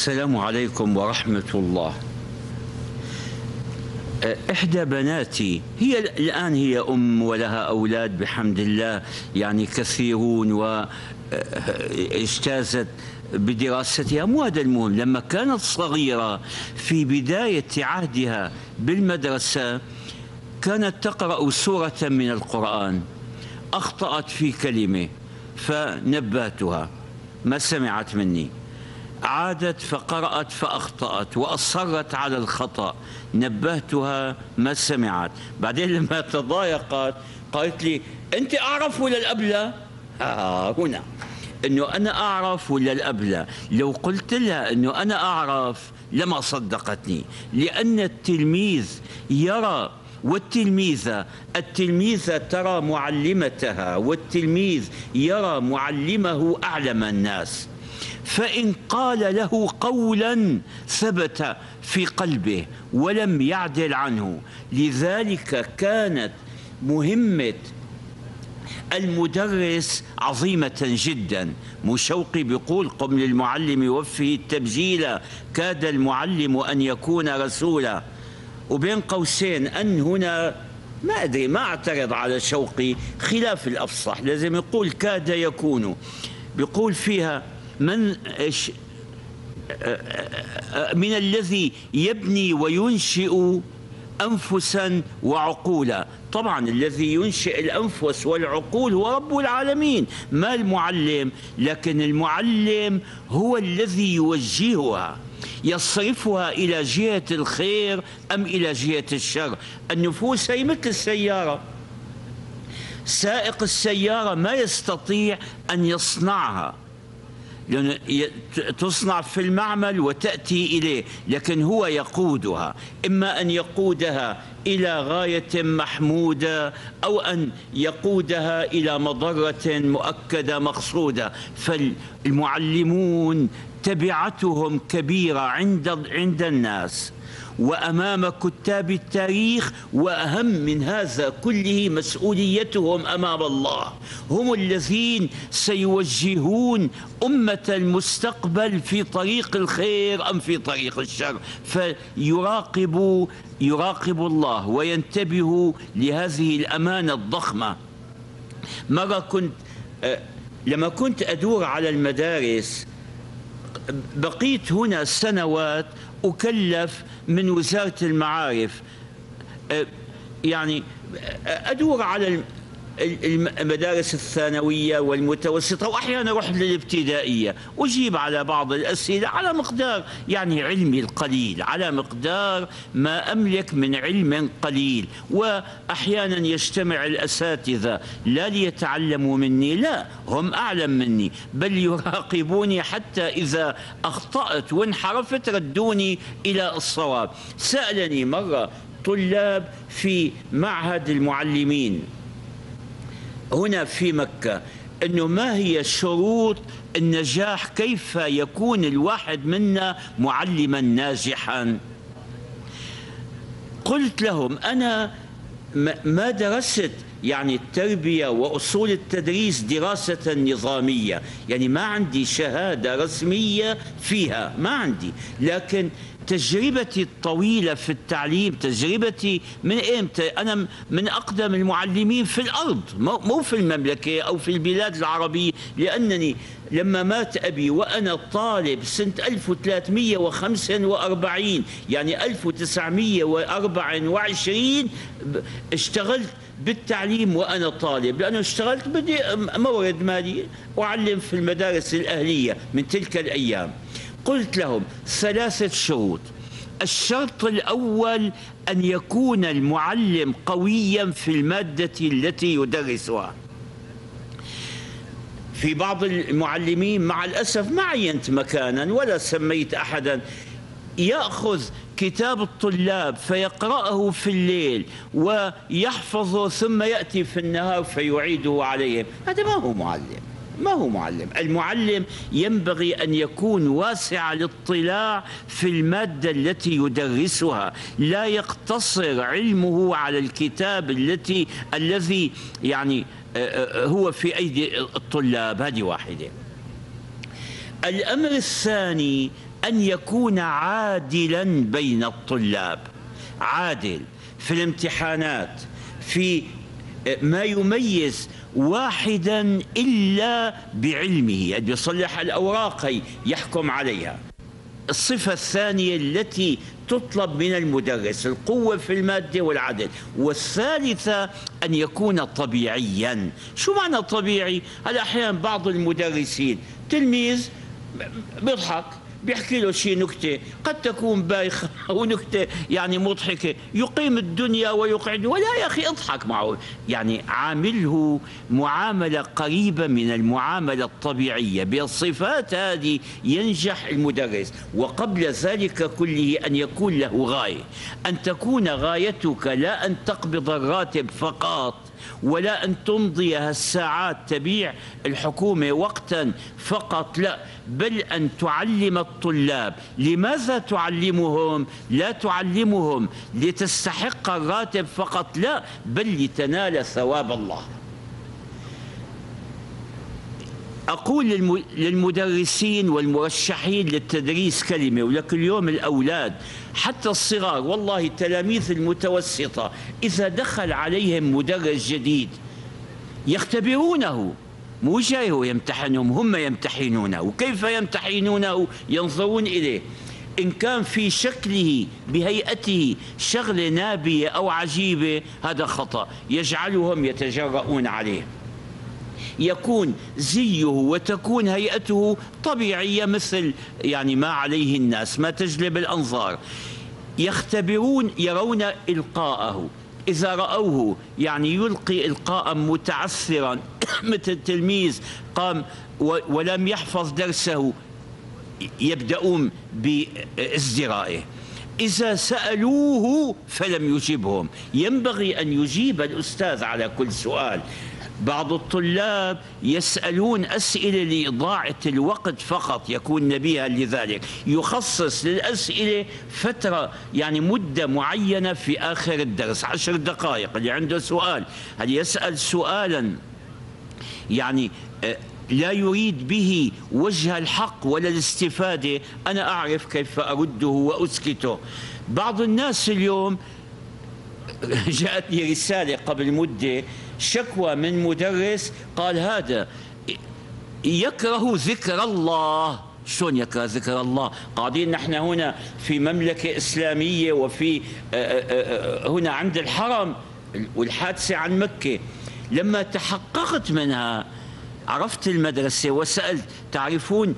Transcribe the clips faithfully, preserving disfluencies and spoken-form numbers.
السلام عليكم ورحمة الله. إحدى بناتي هي الآن هي أم ولها أولاد بحمد الله يعني كثيرون، واجتازت بدراستها. مو هذا المهم. لما كانت صغيرة في بداية عهدها بالمدرسة كانت تقرأ سورة من القرآن، أخطأت في كلمة فنبهتها، ما سمعت مني. عادت فقرأت فأخطأت وأصرت على الخطأ، نبهتها ما سمعت. بعدين لما تضايقت قالت لي: أنت أعرف ولا الأبلة؟ آه هنا أنه أنا أعرف ولا الأبلة. لو قلت لها أنه أنا أعرف لما صدقتني، لأن التلميذ يرى والتلميذة التلميذة ترى معلمتها، والتلميذ يرى معلمه أعلم الناس. فإن قال له قولا ثبت في قلبه ولم يعدل عنه. لذلك كانت مهمة المدرس عظيمة جدا. مشوقي بيقول: قم للمعلم وفه التبجيل، كاد المعلم أن يكون رسولا. وبين قوسين أن هنا ما أدري، ما أعترض على شوقي، خلاف الأفصح لازم يقول كاد يكون. بيقول فيها: من من الذي يبني وينشئ أنفسا وعقولا. طبعا الذي ينشئ الأنفس والعقول هو رب العالمين، ما المعلم. لكن المعلم هو الذي يوجهها، يصرفها إلى جهة الخير أم إلى جهة الشر. النفوس هي مثل السيارة، سائق السيارة ما يستطيع أن يصنعها، لأن تصنع في المعمل وتأتي إليه، لكن هو يقودها. إما أن يقودها إلى غاية محمودة أو أن يقودها إلى مضرة مؤكدة مقصودة. فالمعلمون تبعتهم كبيرة عند عند الناس وأمام كتاب التاريخ، وأهم من هذا كله مسؤوليتهم أمام الله. هم الذين سيوجهون أمة المستقبل في طريق الخير أم في طريق الشر. فيراقبوا يراقب الله وينتبهوا لهذه الأمانة الضخمة. مرة كنت لما كنت أدور على المدارس، بقيت هنا سنوات أكلف من وزارة المعارف يعني أدور على المدارس الثانوية والمتوسطة، وأحيانا أروح للابتدائية، أجيب على بعض الأسئلة على مقدار يعني علمي القليل، على مقدار ما أملك من علم قليل. وأحيانا يجتمع الأساتذة لا ليتعلموا مني، لا، هم أعلم مني، بل يراقبوني حتى إذا أخطأت وانحرفت ردوني إلى الصواب. سألني مرة طلاب في معهد المعلمين هنا في مكة أنه ما هي شروط النجاح، كيف يكون الواحد منا معلما ناجحا. قلت لهم: أنا ما درست يعني التربية وأصول التدريس دراسة نظامية، يعني ما عندي شهادة رسمية فيها، ما عندي، لكن تجربتي الطويلة في التعليم، تجربتي من إمتى؟ أنا من أقدم المعلمين في الأرض، مو في المملكة أو في البلاد العربية، لأنني لما مات أبي وأنا طالب سنة ألف وثلاثمئة وخمسة وأربعين، يعني ألف وتسعمئة وأربعة وعشرين، اشتغلت بالتعليم وأنا طالب، لأنه اشتغلت بدي مورد مالي أعلم في المدارس الأهلية من تلك الأيام. قلت لهم ثلاثة شروط. الشرط الأول أن يكون المعلم قويا في المادة التي يدرسها. في بعض المعلمين مع الأسف ما عينت مكانا ولا سميت أحدا، يأخذ كتاب الطلاب فيقرأه في الليل ويحفظه ثم يأتي في النهار فيعيده عليهم. هذا ما هو معلم، ما هو معلم. المعلم ينبغي أن يكون واسع الاطلاع في المادة التي يدرسها، لا يقتصر علمه على الكتاب التي الذي يعني هو في أيدي الطلاب. هذه واحدة. الأمر الثاني أن يكون عادلا بين الطلاب، عادل في الامتحانات، في ما يميز واحدا إلا بعلمه، أن يصلح الأوراق يحكم عليها. الصفة الثانية التي تطلب من المدرس القوة في المادة والعدل. والثالثة أن يكون طبيعيا. شو معنى طبيعي؟ هلا أحيانا بعض المدرسين تلميذ بيضحك بيحكي له شيء نكتة قد تكون بايخة أو نكتة يعني مضحكة، يقيم الدنيا ويقعد، ولا يا أخي اضحك معه، يعني عامله معاملة قريبة من المعاملة الطبيعية. بالصفات هذه ينجح المدرس. وقبل ذلك كله أن يكون له غاية، أن تكون غايتك لا أن تقبض الراتب فقط، ولا أن تمضي هالساعات تبيع الحكومة وقتا فقط، لا، بل أن تعلم الطلاب. لماذا تعلمهم؟ لا تعلمهم لتستحق الراتب فقط، لا، بل لتنال ثواب الله. أقول للمدرسين والمرشحين للتدريس كلمة، ولكن اليوم الأولاد حتى الصغار، والله التلاميذ المتوسطة إذا دخل عليهم مدرس جديد يختبرونه، مو جاي هو يمتحنهم، هم يمتحنونه. وكيف يمتحنونه؟ ينظرون إليه، إن كان في شكله بهيئته شغلة نابية أو عجيبة هذا خطأ، يجعلهم يتجرؤون عليه. يكون زيه وتكون هيئته طبيعية مثل يعني ما عليه الناس، ما تجلب الأنظار. يختبرون، يرون إلقاءه، إذا رأوه يعني يلقي إلقاء متعثرا مثل تلميذ قام ولم يحفظ درسه يبدأون بازدرائه. إذا سألوه فلم يجبهم، ينبغي أن يجيب الأستاذ على كل سؤال. بعض الطلاب يسألون أسئلة لإضاعة الوقت فقط، يكون نبيها لذلك، يخصص للأسئلة فترة يعني مدة معينة في آخر الدرس، عشر دقائق. اللي عنده سؤال هل يسأل سؤالا يعني لا يريد به وجه الحق ولا الاستفادة، أنا أعرف كيف أرده وأسكته. بعض الناس اليوم جاءتني رسالة قبل مدة، شكوى من مدرس قال هذا يكره ذكر الله. شلون يكره ذكر الله؟ قاعدين نحن هنا في مملكة إسلامية، وفي هنا عند الحرم، والحادثة عن مكة. لما تحققت منها عرفت المدرسة وسألت، تعرفون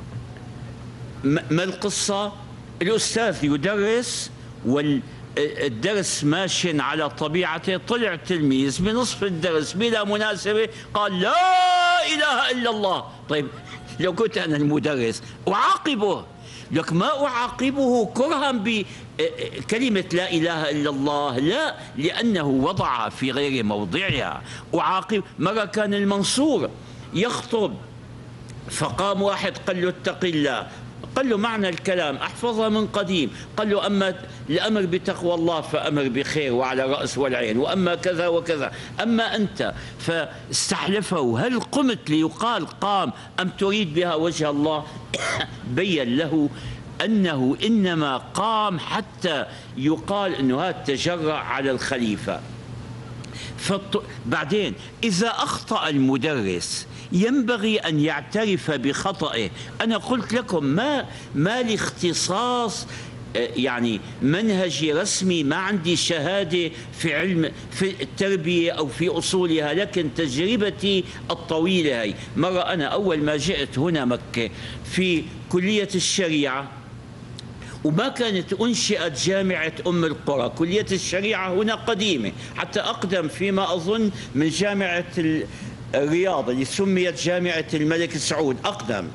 ما القصة؟ الأستاذ يدرس وال الدرس ماشي على طبيعته، طلع تلميذ بنصف الدرس بلا مناسبة قال لا إله إلا الله. طيب لو كنت أنا المدرس أعاقبه، لك ما أعاقبه كرها بكلمة لا إله إلا الله، لا، لأنه وضعها في غير موضعها. أعاقب. مرة كان المنصور يخطب فقام واحد قال له اتق الله، قال له معنى الكلام أحفظها من قديم، قال له أما الأمر بتقوى الله فأمر بخير وعلى الرأس والعين، وأما كذا وكذا، أما أنت فاستحلفه هل قمت ليقال قام أم تريد بها وجه الله؟ بين له أنه إنما قام حتى يقال أنه هذا تجرأ على الخليفة. بعدين إذا أخطأ المدرس ينبغي أن يعترف بخطئه. أنا قلت لكم ما ما لي اختصاص يعني منهجي رسمي، ما عندي شهادة في علم في التربية أو في أصولها، لكن تجربتي الطويلة هي. مرة أنا أول ما جئت هنا مكة في كلية الشريعة، وما كانت أنشئت جامعة أم القرى، كلية الشريعة هنا قديمة، حتى أقدم فيما أظن من جامعة الرياض اللي سميت جامعة الملك سعود، أقدم.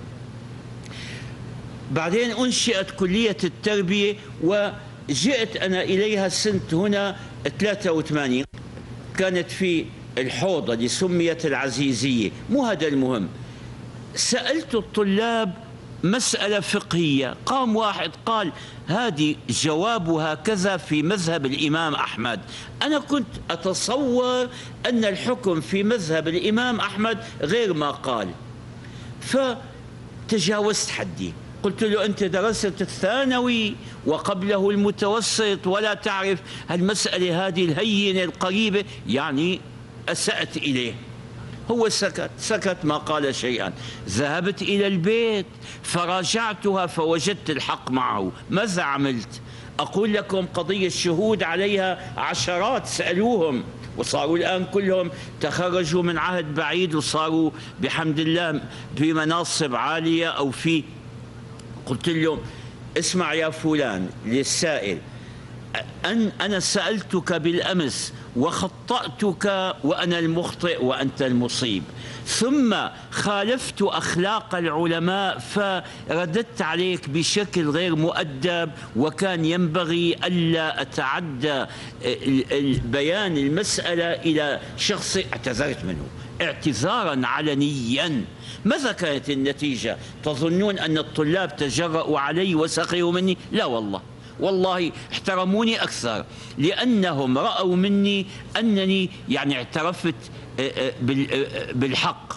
بعدين أنشئت كلية التربية، وجئت أنا إليها سنة هنا ثلاثة وثمانين، كانت في الحوضة اللي سميت العزيزية. مو هذا المهم. سألت الطلاب مسألة فقهية، قام واحد قال هذه جوابها كذا في مذهب الإمام أحمد. أنا كنت أتصور أن الحكم في مذهب الإمام أحمد غير ما قال، فتجاوزت حدي. قلت له أنت درست الثانوي وقبله المتوسط ولا تعرف المسألة هذه الهينة القريبة، يعني أسأت إليه. هو سكت سكت ما قال شيئا. ذهبت إلى البيت فراجعتها فوجدت الحق معه. ماذا عملت؟ أقول لكم قضية شهود عليها عشرات، سألوهم وصاروا الآن كلهم تخرجوا من عهد بعيد وصاروا بحمد الله في مناصب عالية أو في. قلت لهم اسمع يا فلان للسائل، أن أنا سألتك بالأمس وخطأتك وأنا المخطئ وأنت المصيب، ثم خالفت أخلاق العلماء فرددت عليك بشكل غير مؤدب، وكان ينبغي ألا أتعدى بيان المسألة إلى شخص. اعتذرت منه اعتذارا علنيا. ماذا كانت النتيجة؟ تظنون أن الطلاب تجرؤوا علي وسخروا مني؟ لا والله، والله احترموني أكثر، لأنهم رأوا مني أنني يعني اعترفت بالحق.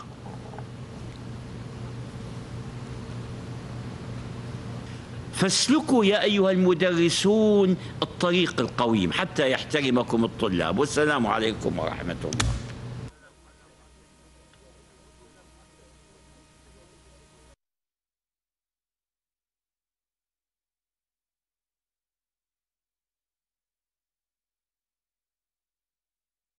فاسلكوا يا أيها المدرسون الطريق القويم حتى يحترمكم الطلاب. والسلام عليكم ورحمة الله.